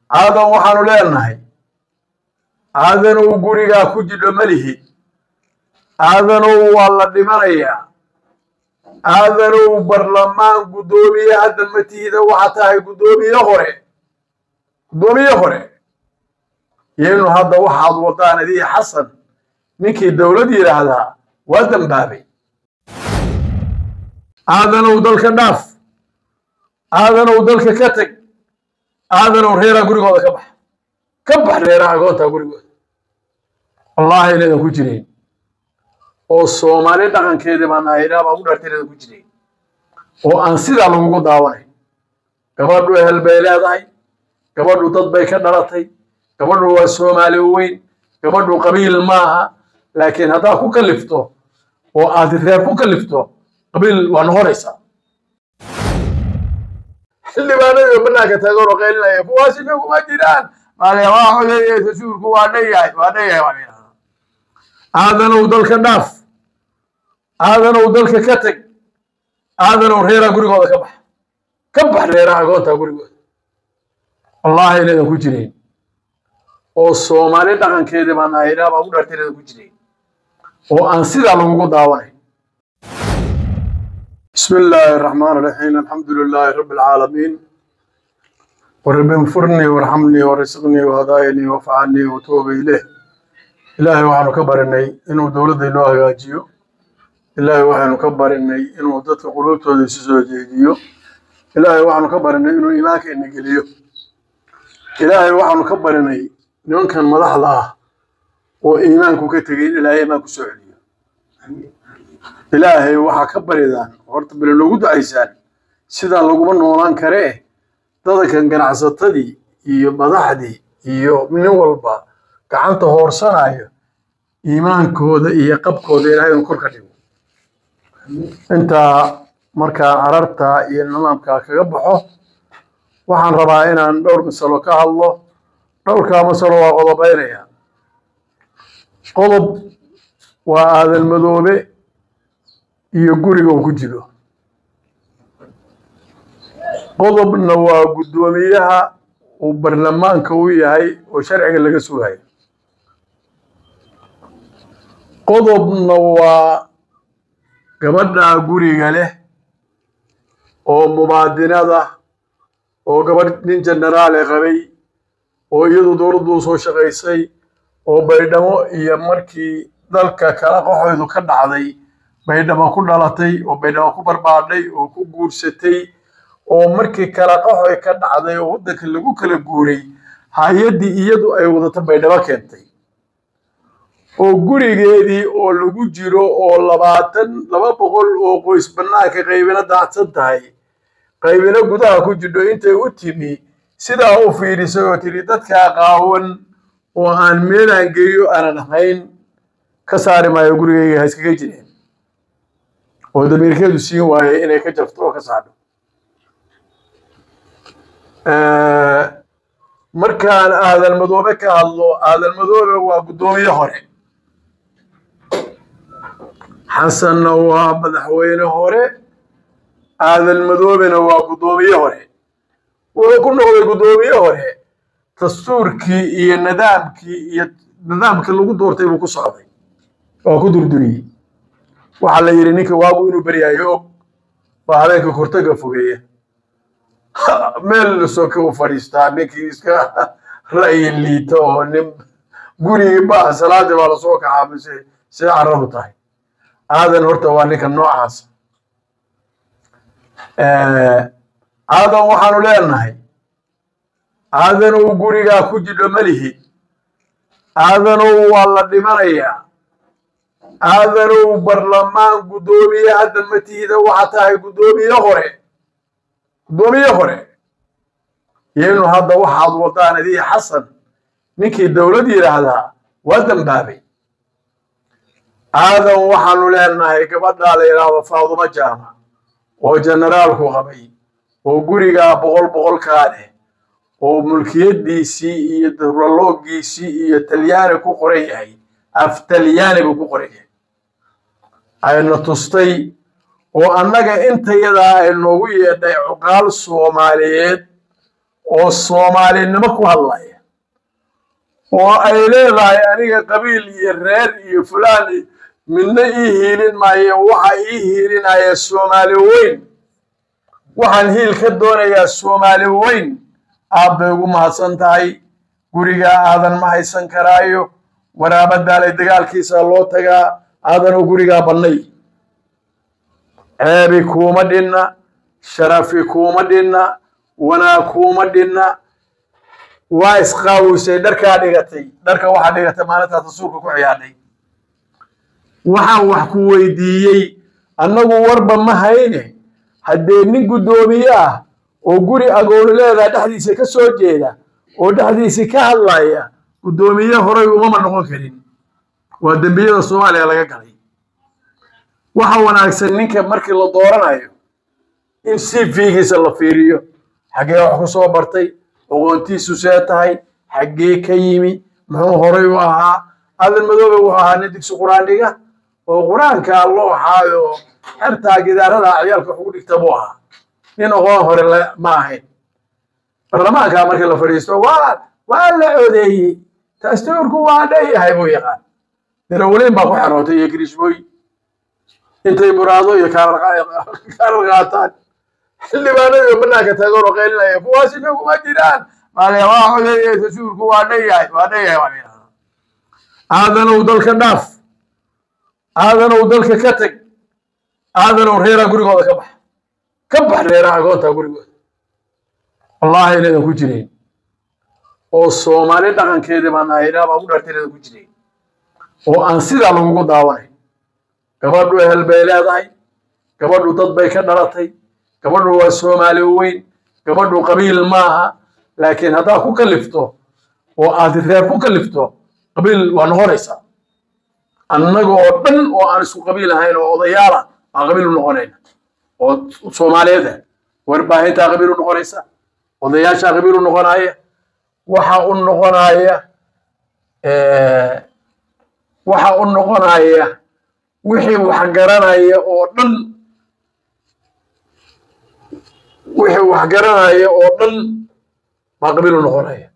aadan waxaanu leenahay aadanow gurigaa ku jidho malihi aadanow waa la dhimanayaa aadanow barlamaan guddoomiye hadda ma tihida waxa tahay guddoomiye hore yaynu hadda waxaad wadaan adii xasan ninkii dowlad yidhaahdaa waa dambaabay aadanow dalka dhaaf aadanow dalka ka tag aadanow reeraa gurigooda ka bax reeraha agoontaa gurigooda wallaahi inaydan ku jirayn oo soomaali dhaqankeedii baan ahaynaa baa u dhartay inaydan ku jirayn oo aan sidaa lagugu daawanayn gabadhu ehel bay leedahay gabadhu dad bay ka dhalatay gabadhu waa soomaali weyn gabadhu qabiil maaha laakiin haddaad ku kalifto oo aad reer ku kalifto qabiil waa noqonaysaa xildhibaanadii bannaanka taagan oo qaylinaya kuwaasi kuma jiraan waa codeeyeysa suurku waa dhayahay aadanow dalka dhaaf aadanow dalka ka tag aadanow reeraa gurigooda ka bax reeraha agoontaa gurigooda wallaahi inaydan ku jirayn oo soomaali dhaqankeedii baan ahaynaa baa u dhartay inaydan ku jirayn oo aan sidaa lagugu daawanayn بسم الله الرحمن الرحيم الحمد لله رب العالمين ورب انفرني وارحمني ورزقني وهدايني وفعني وتوب إليه إلهي وحن كبرني إنه دولتي لو هجاجيو إلهي وحن كبرني إنه ضد قلوبته لسوجيديو إلهي وحن كبرني إنه إيمانك إنك ليو إلهي وحن كبرني إنه كان مدح الله وإيمانك كتجين إلهي إيمانك سعودي إلهي وحا كبريدان horta bal lagu ducaysaan sida lagu noolaan kare dadkan ganacsatadii iyo madaxdii iyo nin walba gacanta hoorsanayo iimaankooda iyo qabkooda Ilaahay kor ka dhigo inta marka ararta iyo nidaamka kaga baxo waxaan rabaa inaan dhowr mas'alo ka hadlo dhowrka mas'alo waa qodobaynaya qodob waa aadan madoobe iyo guriga uu ku jiro qodobna waa guddoomiyaha uu barlamaanka u yahay oo sharciga laga sugayo qodobna waa gabadha guriga leh oo mubaadinada oo gabadh nin jenaraal qabay oo iyadu dowladdu soo shaqaysay oo baydhamo iyo markii dalka kala qaxoodu ka dhacday baydhamo ku dhalatay oo baydhamo ku barbaadhay oo ku guursatay oo markii kala qaxoy ka dhacday oo waddanka lagu kala guuray hay'adii iyadu ay wadato baydhamo keentay oo gurigeedii oo lagu jiro oo 200 oo qoys bannaanka qaybina daacsan tahay qaybina gudaha ku jidho intay u timi sidaa u fiirisay oo tiri dadka qaawan oo aan meelaan geeyo aanan ahayn ka saari maayo gurigeyga iskaga jireen oo damiirkeedu siin waayay inay ka jafto oo ka saadho markaan aadan madoobe ka hadlo aadan madoobe waa guddoomiye hore xasanna waa madaxweyne hore aadan madoobena waa guddoomiye hore wuxuu ku noqday guddoomiye hore dastuurkii iyo nidaamkii lagu doortay buu ku socday oo ku durduriyey waxaa la yidhi ninka waagu inuu baryayo og waa habeenka kortaga fogeeya meel soo ka fadhiistaa ninkii iska ra'yi liita oo nin gurigii baa salaadii baa lasoo kacaa mise si caradu tahay aadan horta waa ninka noocaas aadan waxaanu leenahay aadanow gurigaa ku jidho malihi aadanow waa la dhimanayaa aadanow barlamaan guddoomiye hadda ma tihida waxa tahay guddoomiye hore yaynu hadda waxaad wadaan adii xasan ninkii dowlad yidhaahdaa waa dambaabay aadan waxaanu leenahay gabadhaa la yidhaahdo faadumo jaama oo jenaraalku qabay oo gurigaa boqolkaa leh oo mulkiyadiisii iyo dabraloogiisii iyo talyaani ku qoran yahay af talyaani buu ku qoran yahay ayna tustay oo annaga intayadaa ay noogu yeedhay cuqaal Soomaaliyeed oo Soomaalinimo ku hadlaya oo ay leedahay aniga qabiil iyo reer iyo fulaan midna ii hiilin maayo waxa ii hiilinaya Soomaali weyn waxaan hiil ka doonayaa Soomaali weyn aad bay ugu mahadsan tahay guriga aadan ma haysan karaayo waraabada leh dagaalkiisa loo tagaa aadan guriga bannay ceebi kuma dhinna sharafi kuma dhinna wana kuma dhinna waa isqaawusay dharka waxa dhigatay maalinta rasuulka ku ciyaaday waxa wax ku weydiiyay annagu warba ma hayne haddee nin gudoomiye ah oo guri agoon leedahay dhaxdiisa ka soo jeeda oo dhaxdiisa ka hadlaya gudoomiye horay uma noqon karin waa dambiyada Soomaaliya laga galay waxa wanaagsan ninka markii la dooranayo in CV-giisa la fiiriyo xagee wax ku soo bartay aqoontiisu see tahay xagee ka yimi muxuu horay u ahaa adan madoobe wuxuu ahaa nin dugsi quraan dhiga oo quraanka loo xaayo xirtaa gidaarada ciyaalka ugu dhigta buu ahaa nin aqoon hore ma ahayn barlamaanka markii la fariisto waa la codeeyay dastuurku waa dhayahay buu yaqaan darawaliin baa ku xarootay iyo kirishbooy intay muraado iyo kaarar qaataan xildhibaanada banaanka taageero qeelinaya kuwaas inagu ma jiraan maaliya waa codeeyay dastuurku waa dhayahay aadanow dalka dhaaf aadanow dalka ka tag aadanow reeraha gurigooda ka bax reeraha agoonta gurigooda wallahi inaan ku jireen oo Soomaali dhaqankeeda baan ahaynaa baa u dharteeda ku jireen oo aan sida lagu daawanay gabadhu ehel bay leedahay gabadhu dad bay ka dhalatay gabadhu waa Soomaali weyn gabadhu qabiil maaha laakiin hadaa ku kalifto oo aad reer ku kalifto qabiil waa noqonaysa annaga oo dhan oo aan isku qabiil ahayn oo odayaala aan qabiil noqonayna oo Soomaaliyeed warbaahinta qabiil noqonaysa odayaasha qabiil noqonaya waxa uu noqonaya wixii wax garanaya oo dhan ma qabiil noqonaya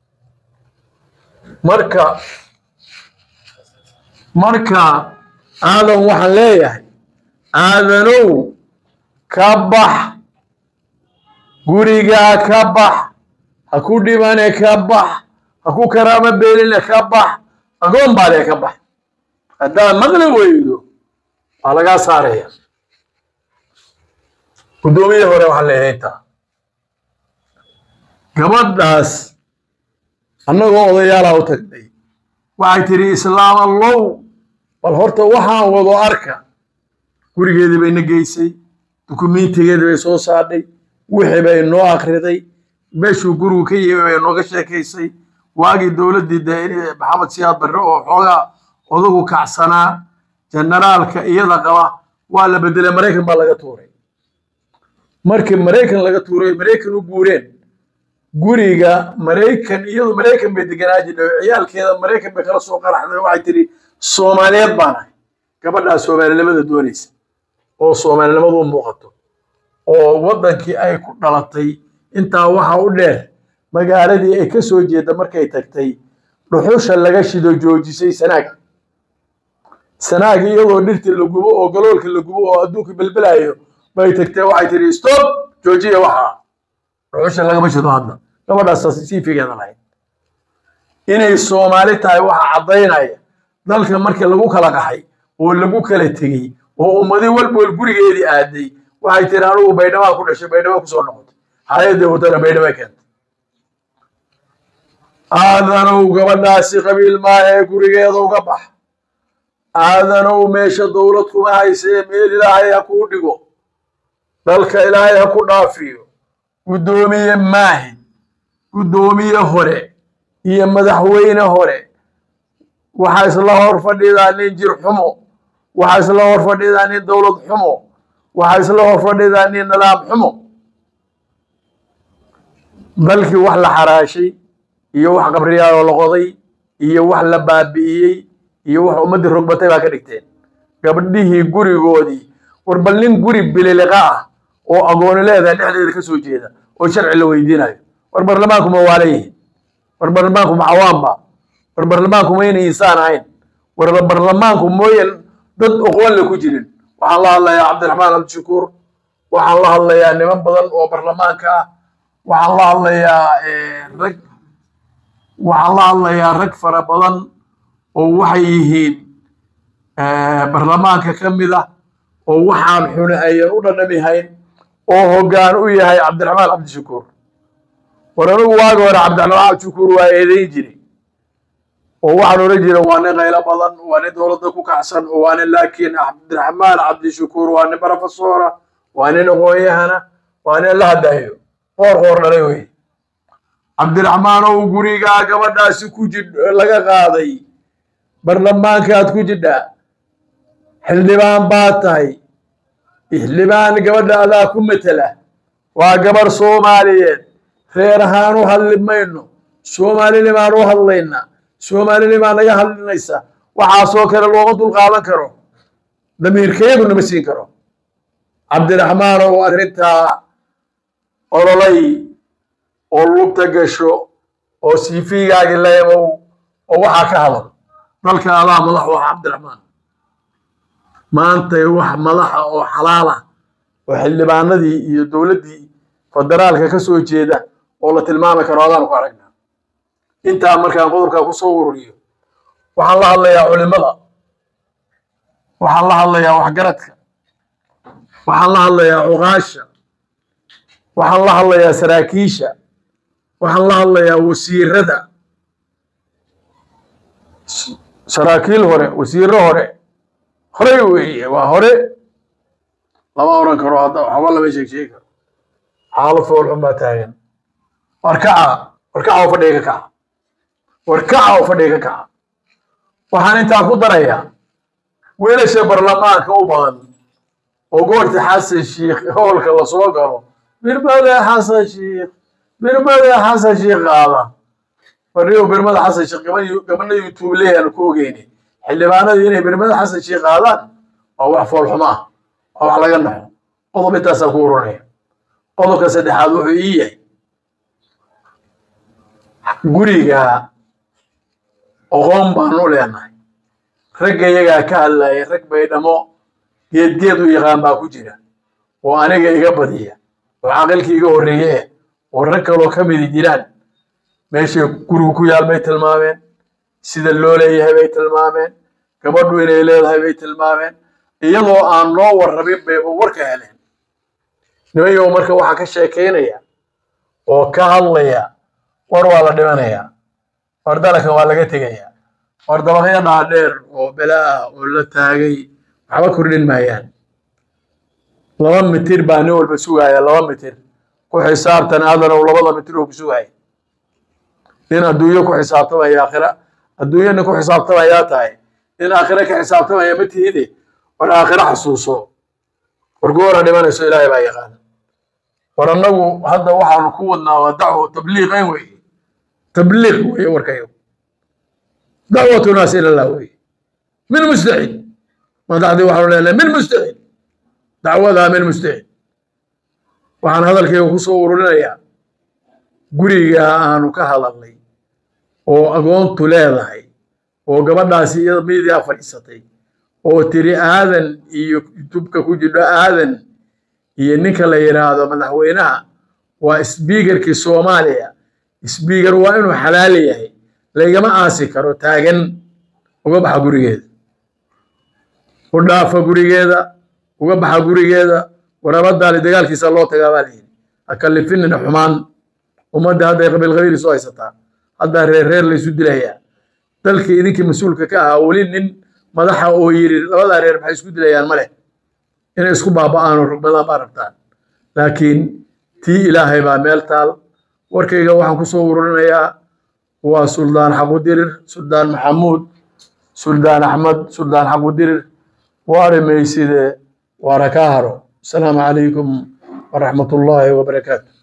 marka aadan waxaan leeyahay aadanow ka bax guriga ka bax ha ku dhibane ka bax ha ku karaama beeline ka bax agoon baale ka bax hadaa maqli weydo waa laga saaraya gudoomiye hore waxaan leeyahay gabadhaas annagoo odayaala u tagnay waxay tiri islaam allow bal horta waxaan wado arka gurigeedii bay na geysay dukumiintigeedii bay soo saadhay wixii bay noo akhriday meeshuu gurigu ka yimi bay nooga sheekaysay waagii dowladdii maxamed siyaad barre oo xoogaa odagu kacsanaa generaalka iyada qaba waa la bedelay Mareykan baa laga tuuray markii Mareykan laga tuuray Mareykan u guureen guriga Mareykan iyadu Mareykan bay deganaaji ciyaalkeeda Mareykan bay kala soo qaraxday waxay tiri Soomaaliyeed baan ahay gabadha Soomaalinimada doonaysa oo Soomaalinimadu muuqato oo wadankii ay ku dhalatay intaa waxa u dheer magaaladii ay ka soo jeeda markay tagtay dhuxusha laga shido joojisay sanaag iyadoo dhirta la gubo oo galoolka la gubo oo adduunka balbalayo bay tagtay waxay tiri stop joojiya waxa dhuxusha laga shido hadda gabadhaas si fiigeeda lahayd inay Soomaali tahay waxa cadeynaya dalka markii lagu kala qaxay oo lagu kala tagay oo ummadii walba gurigeedii aaday waxay tiri anigu baydhaba ku dhashay baydhaba ku soo noqotay hay'adda wadada baydhaba keentay aadanow gabadhaasi qabiil maahe gurigeeda uga bax aadanow meesha dawlad kuma haysee meel ilaahay ha kuu dhigo dalka ilaahay ha ku dhaafiyo gudoomiye maahi gudoomiye hore iyo madaxweyne hore waxa isla hor fadhidaa nin jir xumo waxa isla hor fadhidaa nin dawlad xumo waxa isla hor fadhidaa nin nidaam xumo balki wax la xaraashay iyo wax qabriyaal la qoday iyo wax la baabi'iyay iyo wax ummadii rogbatay baa ka dhigteen gabadhii gurigoodii warbalin guri bililiqa ah oo agoon leedahay dhexdeeda ka soo jeeda oo sharci la weydiinayo برلمانكم مواليه برلمانكم عوام برلمانكم وين إنسان عين برلمانكم موين ضد أقوال لكجرين وحن الله يا عبد الرحمن عبد الشكور وحن الله يا نمان بدن وبرلمانك وحن الله يا رك وحن الله يا رك فر بدن ووحيهين برلمانك كمذا ووحان حنا أيرونا نبيهين وهجان وياهي عبد الرحمن عبد الشكور ورنو واجور عبد الرحمن عبد الشكور وإيديجري ووحن رجل وأنا غير بدن وأنا دولتك كحسن وأنا لكن عبد الرحمن عبد الشكور وأنا بروفيسورة وأنا نقويهنا وأنا لا دايو غور لوي عبد الرحمن وغوريغا غبدا سكوجد لغا قاداي برلمان كاد كوجدا حلبان باتاي حلبان غبدا الا كمتله وا غبر سوماليين خيرهانو حلمينو سومالي لما روح اللينا سومالي لما نغا حلنيسا waxa soo kale looga dul qaadan karo damiirkeedu namasiin karo عبد الرحمن وأرنتا أولي أولوك تجشو أو سيفي قاعد لا يبو أو وحكى هذا ملك الله ملح عبد الرحمن ما أنت يروح ملح أو حلالة وحل بعندي يدولدي فدرالك كسوي جيدة والله تلمامة كرادان وقارنا أنت أمرك قدرك كصور ليه وحلا الله يا علماء وحلا الله يا وحجرتك وحلا الله يا عغاشة وحلا الله يا سراكيشة وحلا الله يا وسير ردا سراكيل هوري وسير هوري هوري وهوري لما أورن كروهادا حوالا بيشيك شيكا حالة فول حما تاين وركعة وفديك كعة وركعة وفديك كعة وحان انت اكو دريا ويلش برلمانك وبان وقلت حسن الشيخ هولك الله سوقره برماذا حسن الشيخ برماذا حسن الشيخ هذا فريو برماذا حسن الشيخ قبل يوتيوب ليه الكوغيني اللي معنا ديني برماذا حسن الشيخ هذا او حفول حماه او على جنبه قضب التسكوروني قضب كسد حادو ايه قريقا oqoon baan u leenahay ragga iyaga ka hadlay rag bay dhamo geedgeed u yaqaan baa ku jira oo aniga iga badiya oo aqalkii iga horeeyay oo rag kale oo kamid jiraan meesha gurigu ku yaal bay tilmaameen sida loo leeyahay bay tilmaameen gabadhu inay leedahay bay tilmaameen iyadoo aan loo warrabin bay warka heleen nimayo marka waxa ka sheekeynaya oo ka hadlaya war waa la dhimanaya وردالك والله تجيا وردبقيا نادر وبلا ولا تاجي حبا كورين مايان لوان متر باني والبسوعي لوان متر كو حساب تنادر ولا والله متر وبسوعي لين الدنيا كو حساب تبع يا آخرة الدنيا نكو حساب تبع يا تاي لين آخرة كحساب تبع يا متي هذي والآخرة حسوسه ورجورا لمن يسوي لا يبغى يغان ورنو هذا واحد نكون ودعوة تبليغ أيوة تبليغ ويوركيو دعوة ناس إلى الله وي من مستعد ما دعدي واحد ولا من مستعد دعوة من مستعد وعن هذا الكيو خصور لنا يا قريقا آنو كهلا لي وأقوان تلاذهي وقبل ناسي ميديا فريستي وتري آذن يتبكى كجد آذن ينك لينا هذا مدحوينها وإسبيقر كي سوماليا سبيكر وإنه حلالي لقما آسي كارو تاغن وقبحا قريقيدا ودافا قريقيدا وقبحا قريقيدا ورابدا لدقال كيسا الله تقابالين أكلفين نحمان ومدى هذا يقبل غير سواي ستا هذا رير اللي سود لهيا تلك إذنك مسؤولك كاها أولين مدحا أويري هذا رير بحي سود لهيا الملح إن اسكو بابا آنو رقبدا باربتان لكن تي إلهي باميلتال warkayga waxaan ku soo ururinayaa waa Suldaan Xaqudirir Suldaan Maxamuud Suldaan Axmed Suldaan Xaqudirir waarimayside waara ka haro. Assalaamu calaykum wa rahmatullaahi wa barakaatuh.